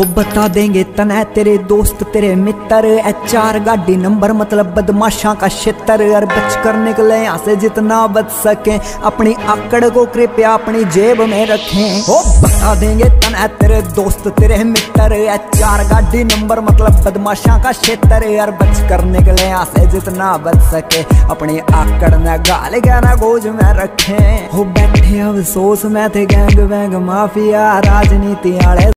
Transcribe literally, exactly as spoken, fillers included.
हो बता देंगे तने तेरे दोस्त तेरे मित्र, एच आर गाड़ी नंबर मतलब बदमाशा का क्षेत्र। और बच कर निकले यहाँ से जितना बच सके, अपनी आकड़ को कृपया अपनी जेब में रखें। हो बता देंगे तने तेरे दोस्त तेरे मित्र, एच आर गाड़ी नंबर मतलब बदमाशा का क्षेत्र। और बच कर निकले यहाँ से जितना बच सके, अपनी आकड़ न गाल गहना गोज में रखें। हो बैठे अफसोस में थे गैंग वैंग माफिया राजनीति आले।